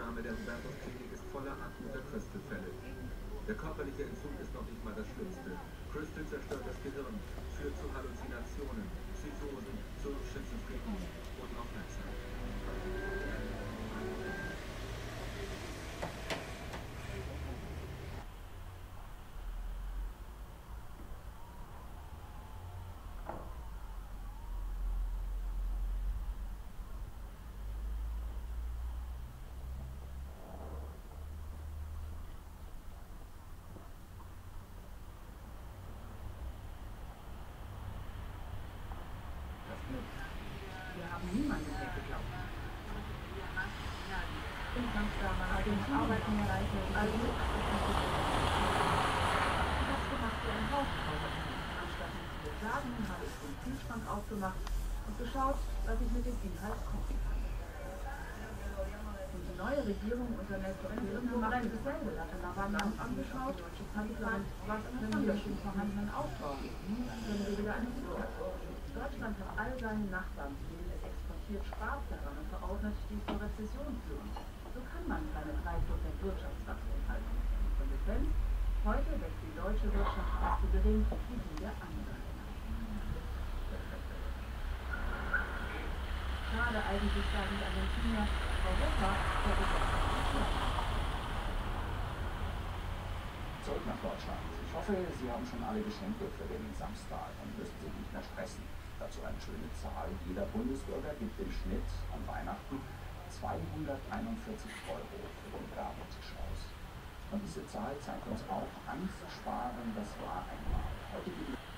Notaufnahme der Hubertus-Klinik ist voller akuter Crystal-Fälle. Der körperliche Entzug ist noch nicht mal das Schlimmste. Crystal zerstört das Gehirn, führt zu Halluzinationen, Psychosen, zu Schizophrenie und noch besser. Wir haben niemanden mehr geglaubt. In Kampfdame hat den Arbeiten erreicht, also ich hab's gemacht wie ein Hauskauer. Anstatt mich zu beklagen, habe ich den Kühlschrank aufgemacht und geschaut, was ich mit dem Inhalt kochen kann. Und die neue Regierung unter Nestor Kirchner macht dasselbe. Da war Land angeschaut, hat gefragt, was können wir schon vorhandenen aufbauen? Können wir wieder eine Deutschland hat all seine Nachbarn, denen es exportiert, Sparpläne und verordnet, die zur Rezession führen. So kann man keine 3% Wirtschaftswachstum halten. Konsequenz: heute wächst die deutsche Wirtschaft fast so gering wie die der anderen. Gerade eigentlich sagen die Argentinier, Europa der Wirtschaft. Zurück nach Deutschland. Ich hoffe, Sie haben schon alle Geschenke für den Samstag und müssen sich nicht mehr stressen. Dazu eine schöne Zahl. Jeder Bundesbürger gibt im Schnitt an Weihnachten 241 € für den Gabentisch aus. Und diese Zahl zeigt uns auch, Angst sparen, das war einmal. Heute gibt